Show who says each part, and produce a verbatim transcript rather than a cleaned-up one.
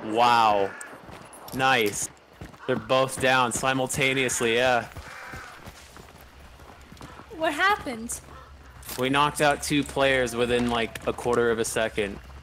Speaker 1: Wow. Nice. They're both down simultaneously, yeah.
Speaker 2: What happened?
Speaker 1: We knocked out two players within like a quarter of a second.